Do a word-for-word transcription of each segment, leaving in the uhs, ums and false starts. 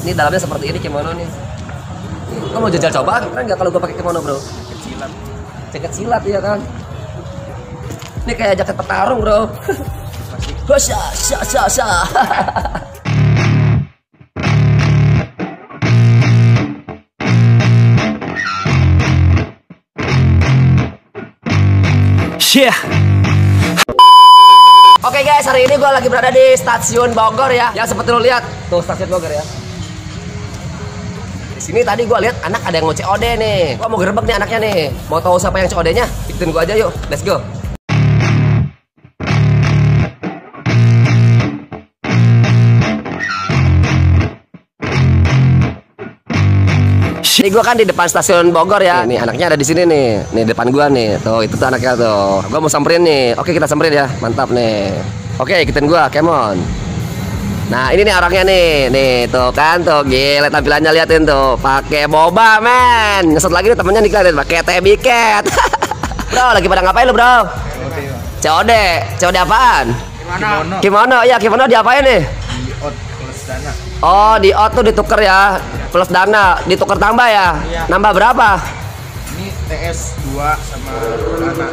Ini dalamnya seperti ini kimono nih. Lo mau jajal coba? Keren nggak kalau gue pakai kimono bro? Jaket silat. Jaket silat ya kan? Ini kayak jaket petarung bro. Hosya, sya, sya, sya. Yeah. Oke guys, hari ini gue lagi berada di stasiun Bogor ya. Yang seperti lo lihat tuh stasiun Bogor ya. Di sini tadi gue lihat anak ada yang mau C O D nih. Gue mau gerbek nih anaknya nih. Mau tahu siapa yang C O D-nya? Ikutin gue aja yuk. Let's go. Ini gue kan di depan stasiun Bogor ya. Nih anaknya ada di sini nih. Nih depan gue nih. Tuh itu tuh anaknya tuh. Gue mau samperin nih. Oke kita samperin ya. Mantap nih. Oke ikutin gue. Come on. Nah ini nih orangnya nih. Nih tuh kan tuh. Gila tampilannya liatin tuh. Pakai boba men. Ngesot lagi nih temennya nih kalian. Pakai teh biket. Bro lagi pada ngapain lu bro? C O D. C O D apaan? Kimono. Kimono. Ya kimono diapain nih? Di out plus dana. Oh di out tuh ditukar ya. Plus dana, ditukar tambah ya? Iya. Nambah berapa? Ini T S dua sama dana.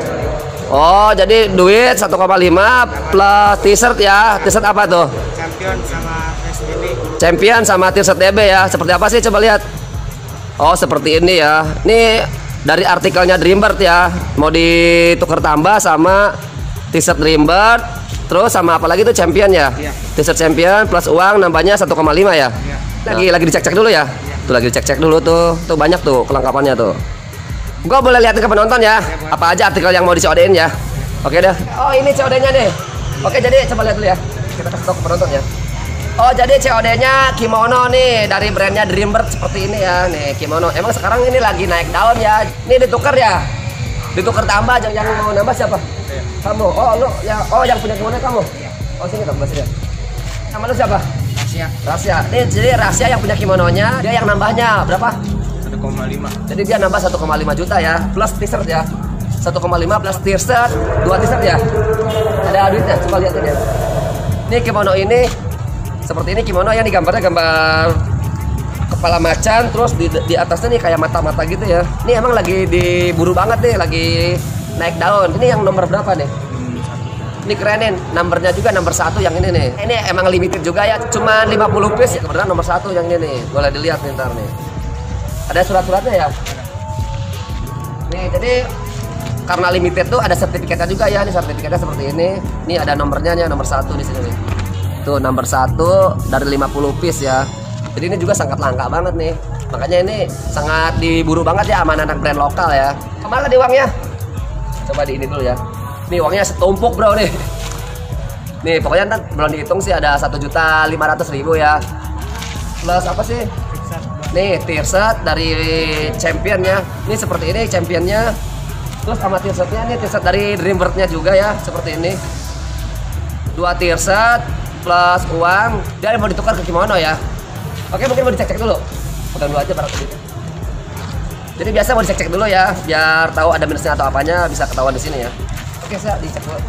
Oh, jadi duit satu koma lima plus t-shirt ya. T-shirt apa tuh? Champion sama S B B. Champion sama t-shirt D B ya. Seperti apa sih? Coba lihat. Oh, seperti ini ya. Ini dari artikelnya Dreambird ya. Mau ditukar tambah sama t-shirt Dreambird. Terus sama apa lagi tuh Champion ya? Iya. T-shirt Champion plus uang nambahnya satu koma lima ya? Iya. Lagi lagi dicek-cek dulu ya? Iya. Tuh lagi dicek-cek dulu tuh. Tuh banyak tuh kelengkapannya tuh. Gua boleh liatin ke penonton ya? Ya, apa aja artikel yang mau di C O D-in ya? Oke dah. Oh, ini C O D-nya nih. Oke, jadi coba lihat dulu ya. Kita kasih tahu ke penonton ya. Oh, jadi C O D-nya kimono nih dari brandnya Dreambird seperti ini ya. Nih, kimono. Emang sekarang ini lagi naik daun ya. Ini ditukar ya? Ditukar tambah yang, yang mau nambah siapa? Iya. Kamu. Oh, lu ya. Oh, yang punya kimono kamu? Iya. Oh, sini dong, sini. Nama lu siapa? Rahasia. Rahasia. Ini jadi Rahasia yang punya kimononya, dia yang nambahnya berapa? satu koma lima. Jadi dia nambah satu koma lima juta ya, plus t-shirt ya. satu koma lima plus t-shirt, dua t-shirt ya. Ada duitnya, coba lihat ya. Ini kimono ini seperti ini kimono yang digambarnya gambar kepala macan, terus di, di atasnya nih kayak mata-mata gitu ya. Ini emang lagi diburu banget nih, lagi naik daun. Ini yang nomor berapa nih? Ini kerenin, numbernya juga nomor satu yang ini nih. Ini emang limited juga ya, cuma lima puluh piece. Kebetulan nomor satu yang ini nih, boleh dilihat nih ntar nih. Ada surat-suratnya ya. Nih jadi karena limited tuh ada sertifikatnya juga ya. Ini sertifikatnya seperti ini. Ini ada nomornya nih, nomor satu di sini nih. Tuh nomor satu dari lima puluh piece ya. Jadi ini juga sangat langka banget nih. Makanya ini sangat diburu banget ya sama anak brand lokal ya. Kemana nih uangnya? Coba di ini dulu ya. Nih uangnya setumpuk bro nih. Nih pokoknya ntar belum dihitung sih ada satu juta lima ratus ribu ya. Plus apa sih? Nih t-shirt dari Championnya. Ini seperti ini Championnya. Terus sama t-shirtnya nih t-shirt dari Dreambird-nya juga ya seperti ini. Dua t-shirt plus uang. Dia mau ditukar ke kimono ya. Oke mungkin mau dicek-cek dulu. Pegang dulu aja barang itu. Jadi biasa mau dicek-cek dulu ya, biar tahu ada minusnya atau apanya bisa ketahuan di sini ya. Oke saya dicek dulu.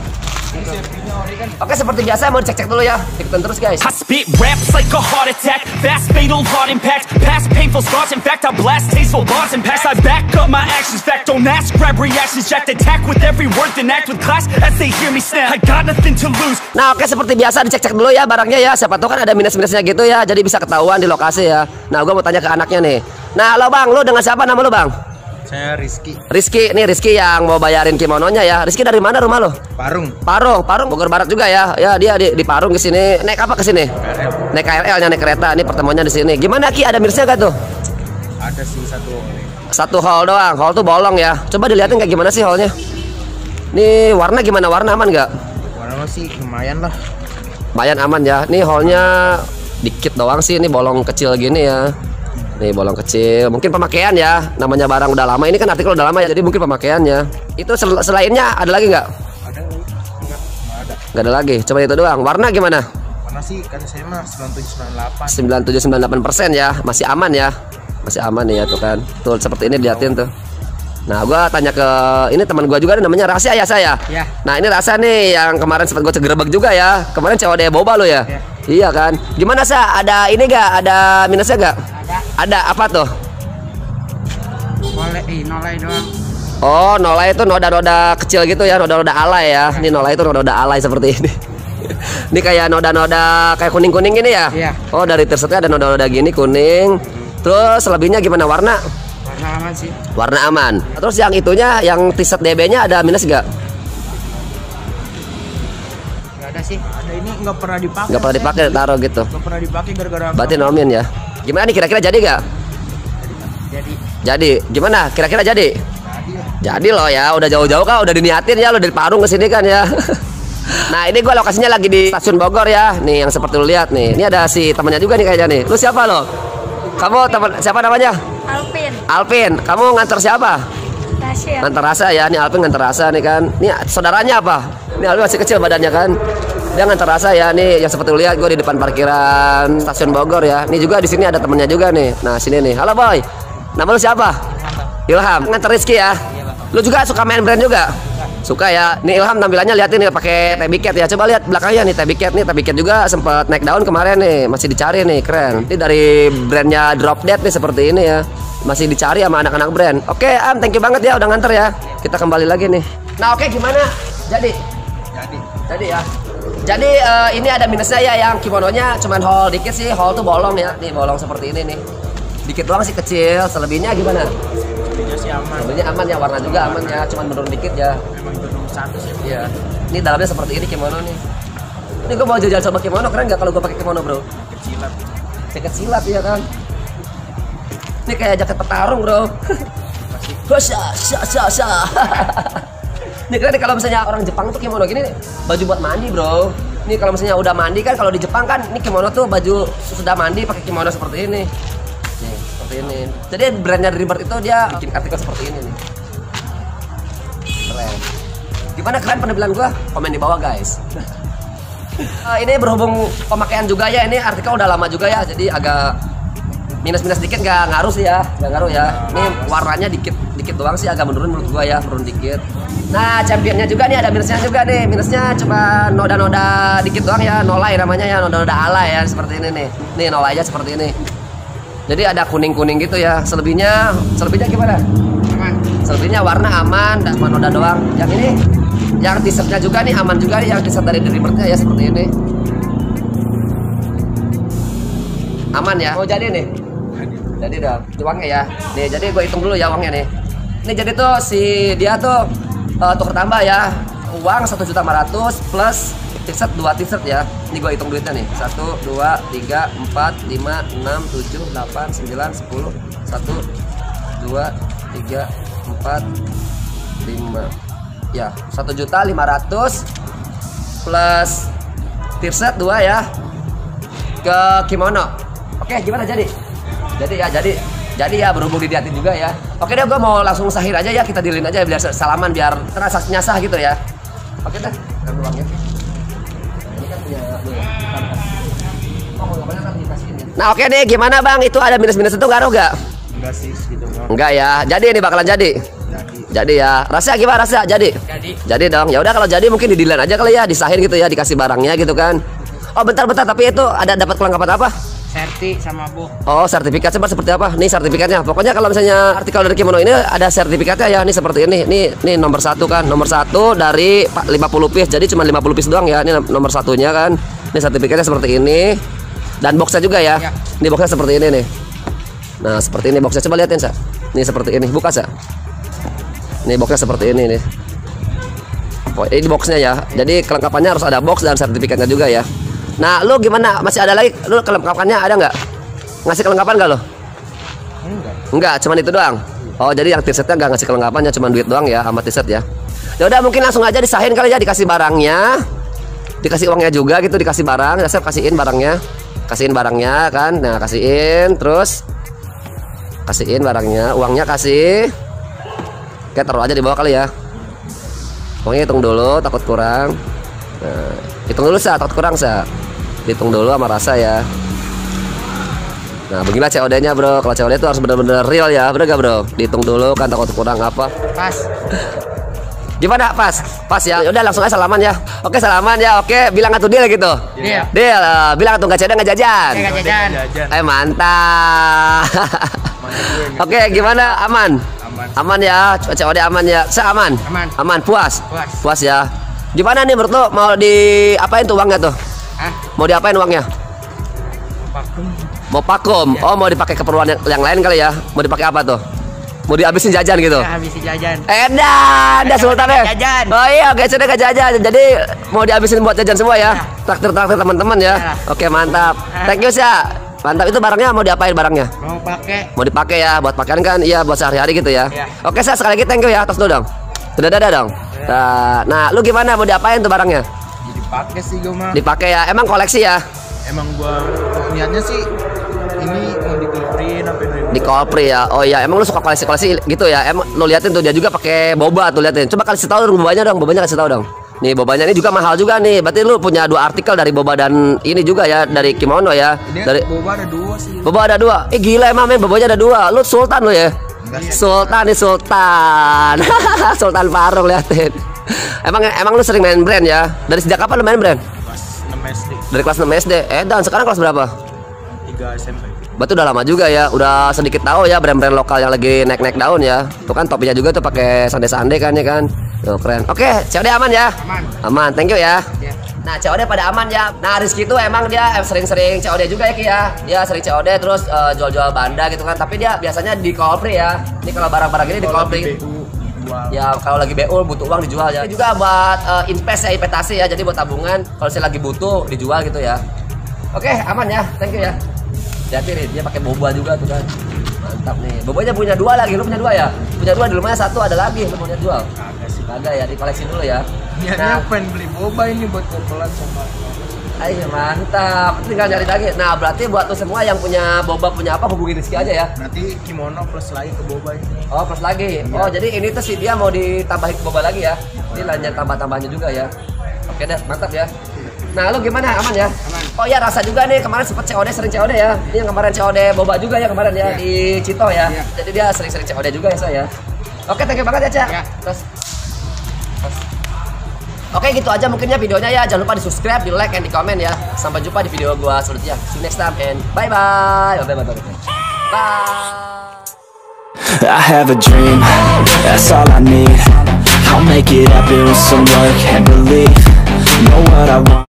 Oke seperti biasa mau dicek-cek dulu ya. Ikutin terus guys. I spit raps like a heart attack, fast fatal heart impact, past painful scars. In fact I blast tasteful bars and packs. I back up my actions, fact don't ask, grab reactions, jacked attack with every word, then act with class as they hear me snap. I got nothing to lose. Nah oke seperti biasa dicek-cek dulu ya barangnya ya. Siapa tahu kan ada minus-minusnya gitu ya. Jadi bisa ketahuan di lokasi ya. Nah gue mau tanya ke anaknya nih. Nah lo bang, lo dengan siapa nama lo bang? Saya Rizky. Rizky, nih Rizky yang mau bayarin kimononya ya. Rizky dari mana rumah lo? Parung. Parung, Parung Bogor Barat juga ya. Ya dia di, di Parung ke sini. Naik apa ke sini? K R L. Naik K R L-nya, naik kereta. Ini pertemuannya di sini. Gimana Ki? Ada minusnya gak tuh? Ada sih satu. Satu hall doang. Hall tuh bolong ya. Coba dilihatin kayak gimana sih hallnya. Nih warna gimana? Warna aman nggak? Warna sih lumayan lah. Lumayan aman ya. Nih hallnya dikit doang sih. Ini bolong kecil gini ya. Nih bolong kecil, mungkin pemakaian ya. Namanya barang udah lama, ini kan artikel udah lama ya, jadi mungkin pemakaiannya. Itu sel selainnya ada lagi nggak? Ada lagi? Enggak, nggak ada. Nggak ada lagi, coba itu doang. Warna gimana? Warna sih kan saya mah sembilan tujuh sembilan delapan. sembilan tujuh sembilan delapan persen ya, masih aman ya. Masih aman nih ya tuh kan. Tuh seperti ini dilihatin tuh. Nah gua tanya ke ini teman gua juga namanya Rahasia ya saya. Ya. Nah ini Rahasia nih yang kemarin sempat gua cegerebek juga ya. Kemarin C O D boba lo ya. Ya. Iya kan? Gimana Sa? Ada ini gak? Ada minusnya gak? Ada. Ada apa tuh? Boleh, eh, nolai doang. Oh, nolai itu noda-noda kecil gitu ya, noda-noda alay ya. Ini nolai itu noda-noda alay seperti ini. Ini kayak noda-noda kayak kuning-kuning gini ya? Iya. Oh, dari tersetnya ada noda-noda gini kuning. Terus selebihnya gimana warna? Warna aman sih. Warna aman. Terus yang itunya, yang t-shirt D B-nya ada minus gak? Gak ada sih. Ada ini nggak pernah dipakai. Gak pernah dipakai, taruh gitu. Nggak pernah dipakai gara-gara. Berarti nomin ya. Gimana nih kira-kira jadi gak? Jadi. Jadi, gimana? Kira-kira jadi? Jadi loh ya, udah jauh-jauh kan, udah diniatin ya, lo dari Parung ke sini kan ya. Nah ini gua lokasinya lagi di stasiun Bogor ya. Nih yang seperti lu lihat nih. Ini ada si temannya juga nih kayaknya nih. Lu siapa lo? Kamu teman siapa namanya? Alvin. Alvin. Kamu nganter siapa? Tasya. Nganter Rasa ya. Nih Alvin nganter Rasa nih kan. Nih saudaranya apa? Nih Alvin masih kecil badannya kan. Dia nganter Rasa ya. Nih yang seperti lu lihat gua di depan parkiran stasiun Bogor ya. Nih juga di sini ada temennya juga nih. Nah sini nih. Halo boy. Nama lu siapa? Ilham. Nganter Rizky ya. Lu juga suka main brand juga? Suka ya. Nih Ilham tampilannya liatin nih pakai Tabby Cat ya. Coba lihat belakangnya nih Tabby Cat nih. Tabby Cat juga sempat naik daun kemarin nih. Masih dicari nih, keren. Ini dari brandnya Drop Dead nih seperti ini ya. Masih dicari sama anak-anak brand. Oke, Am, thank you banget ya udah nganter ya. Kita kembali lagi nih. Nah, oke gimana? Jadi Jadi. Jadi ya. Jadi eh, ini ada minusnya ya, yang kimononya cuman hole dikit sih. Hole tuh bolong ya. Nih bolong seperti ini nih. Dikit doang sih kecil. Selebihnya gimana? Selebihnya sih aman. Selebihnya aman ya, warna juga aman ya. Cuman menurun dikit ya. Memang itu nomor satu sih. Iya. Ini dalamnya seperti ini kimono nih. Ini gue mau jajan sama kimono, keren gak kalau gue pakai kimono bro? Kecilan. Jaket silat ya kan. Ini kayak jaket petarung bro. Hosya, sya, sya, sya. Ini keren nih kalau misalnya orang Jepang tuh kimono gini baju buat mandi bro. Ini kalau misalnya udah mandi kan, kalau di Jepang kan ini kimono tuh baju sudah mandi pakai kimono seperti ini. Nih seperti ini. Jadi brandnya Dreambird itu dia bikin artikel seperti ini nih. Keren. Gimana keren penampilan gua? Komen di bawah guys. Uh, ini berhubung pemakaian juga ya, ini artikel udah lama juga ya, jadi agak minus-minus dikit, nggak ngaruh sih ya, nggak ngaruh ya. Ini warnanya dikit dikit doang sih, agak menurun menurut gua ya, menurun dikit. Nah championnya juga nih ada minusnya juga nih, minusnya cuma noda-noda dikit doang ya, nolai namanya ya, noda-noda alay ya seperti ini nih, nih nolai aja seperti ini. Jadi ada kuning-kuning gitu ya, selebihnya selebihnya gimana? Aman. Selebihnya warna aman, dan cuma noda doang. Yang ini yang t-shirtnya juga nih aman juga nih, yang t-shirt dari Dreambird-nya ya seperti ini. Aman ya. Mau jadi nih. Jadi udah uangnya ya. Nih jadi gue hitung dulu ya uangnya nih. Ini jadi tuh si dia tuh uh, tukar tambah ya. Uang satu juta lima ratus plus t-shirt dua t-shirt ya. Ini gue hitung duitnya nih. satu, dua, tiga, empat, lima, enam, tujuh, delapan, sembilan, sepuluh. satu, dua, tiga, empat, lima. Ya, satu juta lima ratus plus t-shirt dua ya ke kimono. Oke, gimana jadi? Jadi ya, jadi jadi ya berhubung dilihatin juga ya. Oke deh, gue mau langsung sahin aja ya, kita dilin aja biar salaman, biar transaksinya sah gitu ya. Oke deh, ambil uangnya. Ini kan punya Nah oke nih, gimana bang? Itu ada minus-minus itu ngaruh gak? Enggak sih gitu bang. Enggak ya. Jadi ini bakalan jadi. Jadi. Jadi ya, rasa gimana rasa? Jadi. Jadi. Jadi dong. Ya udah kalau jadi mungkin didilan aja kali ya, disahin gitu ya, dikasih barangnya gitu kan. Oh bentar-bentar, tapi itu ada dapat kelengkapan apa? Serti sama bu. Oh sertifikat seperti apa? Nih sertifikatnya. Pokoknya kalau misalnya artikel dari kimono ini ada sertifikatnya ya. Ini seperti ini. Nih nih nomor satu kan. Nomor satu dari lima puluh piece. Jadi cuma lima puluh piece doang ya. Ini nomor satunya kan. Ini sertifikatnya seperti ini. Dan boxnya juga ya. Ya. Ini boxnya seperti ini nih. Nah seperti ini boxnya. Coba liatin sa. Ini seperti ini. Buka sa. Ini boxnya seperti ini nih. Oh, ini boxnya ya. Jadi kelengkapannya harus ada box dan sertifikatnya juga ya. Nah, lu gimana? Masih ada lagi? Lu kelengkapannya ada nggak? Ngasih kelengkapan nggak lo? Enggak. Enggak, cuman itu doang. Oh, jadi yang t-shirtnya nggak ngasih kelengkapannya, cuma duit doang ya sama t-shirt ya. Ya udah mungkin langsung aja disahin kali ya, dikasih barangnya, dikasih uangnya juga gitu, dikasih barang. Ya saya kasihin barangnya, kasihin barangnya kan. Nah kasihin, terus kasihin barangnya, uangnya kasih. Oke, taruh aja di bawah kali ya. Uangnya hitung dulu, takut kurang. Nah, hitung dulu sa, takut kurang sa. Hitung dulu sama rasa ya. Nah beginilah C O D-nya bro. Kalau C O D itu harus benar-benar real ya, bener gak bro? Dihitung dulu kan, takut kurang apa. Pas. Gimana? Pas? Pas ya. Udah langsung aja salaman ya. Oke, salaman ya. Oke, bilang atuh deal gitu. Iya. Deal. uh, bilang atuh enggak cedek enggak jajan. Enggak jajan. Eh, mantap. Oke, gimana? Aman? Aman. Aman ya. C O D aman ya. Seaman? Aman. Aman, puas. Puas. Puas ya. Gimana nih menurut lo mau diapain tuh uangnya tuh? Hah? Mau diapain uangnya? Vakum. Mau pakum? Oh, mau dipakai keperluan yang, yang lain kali ya? Mau dipakai apa tuh? Mau dihabisin jajan gitu? Ya, habis jajan. Edan, dah Sultan ya. Jajan. Oh iya, guys, sudah gak jajan. Jadi mau dihabisin buat jajan semua ya. Traktir-traktir teman-teman ya. Ya. Oke, mantap. Thank you, Sya. Mantap. Itu barangnya mau diapain barangnya? Mau pakai. Mau dipakai ya, buat pakaian kan? Iya, buat sehari-hari gitu ya. Ya. Oke, Sya, sekali lagi thank you ya. Atas dulu dong. Sudah ada dong. Nah, nah, lu gimana mau diapain tuh barangnya? Jadi pakai sih gue mah. Dipakai ya. Emang koleksi ya? Emang gua niatnya sih ini mau dikeluarin sampai dua ribu. Di Kolpri ya. Oh iya, emang lu suka koleksi-koleksi gitu ya? Emang lu liatin tuh dia juga pakai boba tuh, liatin. Coba kasih tahu bobanya dong, bobanya kasih tahu dong. Nih bobanya ini juga mahal juga nih. Berarti lu punya dua artikel dari boba dan ini juga ya, dari kimono ya. Ini Dari boba ada dua sih. boba ada dua. Eh gila emang men, bobanya ada dua. Lu sultan lu ya? Sultan nih sultan. Sultan Farung liatin. Emang emang lu sering main brand ya? Dari sejak kapan lu main brand? Kelas enam S D, Dari kelas enam S D. Eh dan sekarang kelas berapa? tiga S M P. Berarti udah lama juga ya, udah sedikit tahu ya brand-brand lokal yang lagi naik-naik daun ya. Tuh kan topinya juga tuh pakai sande-sande kan ya kan. Tuh keren. Oke, C O D aman ya? Aman. Aman, thank you ya. Ya. Nah, C O D pada aman ya. Nah, Rizky itu emang dia sering-sering C O D juga ya Ki ya. Dia sering C O D terus eh, jual-jual banda gitu kan. Tapi dia biasanya di Kolpri ya. Ini kalau barang-barang ini di Kolpri. Ya kalau lagi B U butuh uang dijual ya. Ini juga buat uh, invest ya, investasi ya. Jadi buat tabungan. Kalau saya lagi butuh dijual gitu ya. Oke, aman ya. Thank you ya. Hati nih, dia pakai boba juga tuh kan. Mantap nih. Bobanya punya dua lagi. Lu punya dua ya? Punya dua di rumahnya satu ada lagi. Lu mau lihat jual? Kagak sih. Kagak ya, di koleksi dulu ya. Niatnya pengen beli boba ini buat kumpulan sama. Ayo mantap. Tinggal nyari lagi. Nah, berarti buat lu semua yang punya boba punya apa hubungin Rizky aja ya. Nanti kimono plus lagi ke boba ini. Oh, plus lagi. Oh, jadi ini tuh si dia mau ditambahin ke boba lagi ya. Ini lanjut tambah-tambahnya juga ya. Oke deh, mantap ya. Nah, lu gimana? Aman ya? Aman. Oh ya, rasa juga nih kemarin sempet C O D, sering C O D ya. Ini yang kemarin C O D boba juga ya kemarin ya, Ya. di Cito ya. Ya. Jadi dia sering-sering C O D juga ya saya. Oke, thank you banget ya, Cak. Ya. Terus terus. Oke, gitu aja mungkin ya videonya ya. Jangan lupa di subscribe, di like, dan di komen ya. Sampai jumpa di video gua selanjutnya. See you next time and bye bye. Bye bye bye. Bye. I have a dream, that's all I need. I'll make it happen with some work and belief. Know what I want.